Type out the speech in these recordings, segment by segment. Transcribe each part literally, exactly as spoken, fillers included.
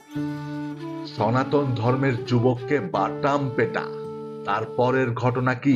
সনাতন ধর্মের যুবককে বাটাম পেটা, তারপরের ঘটনা কি?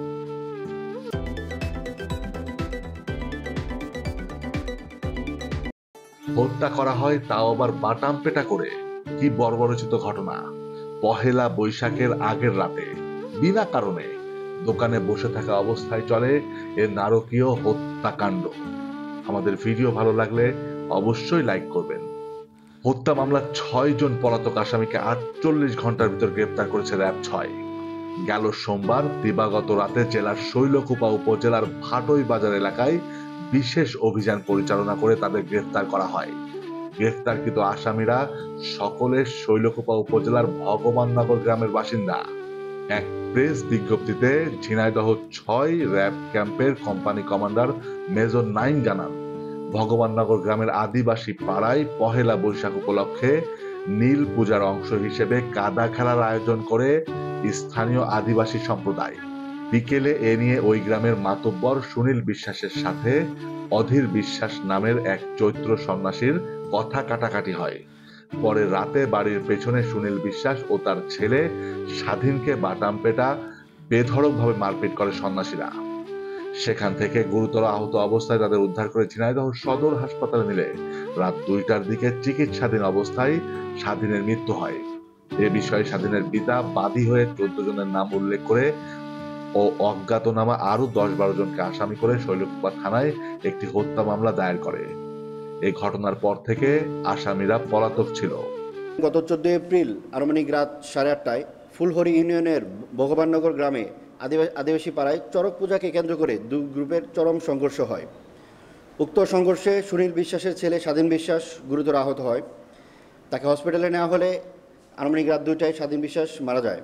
হত্যা করা হয়, তাও আবার বাটাম পেটা করে। কি বর্বরচিত ঘটনা! পহেলা বৈশাখের আগের রাতে বিনা কারণে দোকানে বসে থাকা অবস্থায় চলে এ নারকীয় হত্যাকাণ্ড। আমাদের ভিডিও ভালো লাগলে অবশ্যই লাইক করবেন। হত্যা মামলার ছয় জন পলাতক আসামিকে আটচল্লিশ ঘন্টার ভিতর গ্রেপ্তার করেছে র্যাব ছয়। গেল সোমবার দিবাগত রাতে জেলার শৈলকুপা উপজেলার ভাটই বাজার এলাকায় বিশেষ অভিযান পরিচালনা করে তাদের গ্রেফতার করা হয়। গ্রেফতারকৃত আসামিরা সকলে শৈলকুপা উপজেলার ভগবাননগর গ্রামের বাসিন্দা। এক প্রেস বিজ্ঞপ্তিতে ঝিনাইদহ ছয় র্যাব ক্যাম্পের কোম্পানি কমান্ডার মেজর নাইম জানান, ভগবাননগর গ্রামের আদিবাসী পাড়ায় পহেলা বৈশাখ উপলক্ষে নীল পূজার অংশ হিসেবে কাদা খেলার আয়োজন করে স্থানীয় আদিবাসী সম্প্রদায়। বিকেলে এ নিয়ে ওই গ্রামের মাতব্বর সুনীল বিশ্বাসের সাথে অধীর বিশ্বাস নামের এক চৈত্র সন্ন্যাসীর কথা কাটাকাটি হয়। পরে রাতে বাড়ির পেছনে সুনীল বিশ্বাস ও তার ছেলে স্বাধীনকে বাটাম পেটা বেধড়কভাবে মারপিট করে সন্ন্যাসীরা। সেখান থেকে গুরুতর আহত অবস্থায় তাদের উদ্ধার করে ঝিনাইদহ সদর হাসপাতালে নিলে রাত দুইটার দিকে চিকিৎসাধীন অবস্থায় স্বাধীনের মৃত্যু হয়। এ বিষয়ে স্বাধীনের পিতা বাদী হয়ে চোদ্দ জনের নাম উল্লেখ করে ও অজ্ঞাতনামা আরো দশ বারো জনকে আসামি করে শৈলকুপা থানায় একটি হত্যা মামলা দায়ের করে। এই ঘটনার পর থেকে আসামিরা পলাতক ছিল। গত চোদ্দ এপ্রিল আনুমানিক রাত সাড়ে আটটায় ফুলহরি ইউনিয়নের ভগবাননগর গ্রামে আদিবাসী পাড়ায় চড়ক পূজাকে কেন্দ্র করে দুই গ্রুপের চরম সংঘর্ষ হয়। উক্ত সংঘর্ষে সুনীল বিশ্বাসের ছেলে স্বাধীন বিশ্বাস গুরুতর আহত হয়। তাকে হসপিটালে নেওয়া হলে আনুমানিক রাত দুইটায় স্বাধীন বিশ্বাস মারা যায়।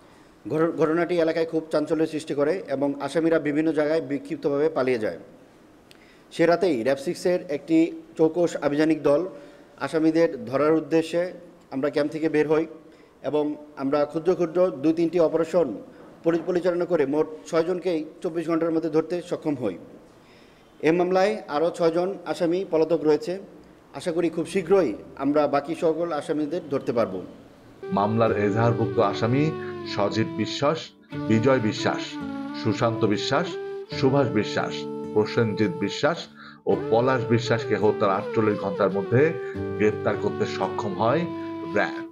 ঘটনাটি এলাকায় খুব চাঞ্চল্যের সৃষ্টি করে এবং আসামিরা বিভিন্ন জায়গায় বিক্ষিপ্তভাবে পালিয়ে যায়। সে রাতেই র্যাব সিক্সের একটি চৌকস আভিযানিক দল আসামিদের ধরার উদ্দেশ্যে আমরা ক্যাম্প থেকে বের হই এবং আমরা ক্ষুদ্র ক্ষুদ্র দুই তিনটি অপারেশন পরিচালনা করে মোট ছয়জনকেই চব্বিশ ঘন্টার মধ্যে ধরতে সক্ষম হই। এ মামলায় আরও ছয়জন আসামি পলাতক রয়েছে। আশা করি খুব শীঘ্রই আমরা বাকি সকল আসামিদের ধরতে পারব। মামলার এজাহারভুক্ত আসামি সজীব বিশ্বাস, বিজয় বিশ্বাস, সুশান্ত বিশ্বাস, সুভাষ বিশ্বাস, প্রসেনজিৎ বিশ্বাস ও পলাশ বিশ্বাসকে হত্যার আটচল্লিশ ঘন্টার মধ্যে গ্রেপ্তার করতে সক্ষম হয় র্যাব।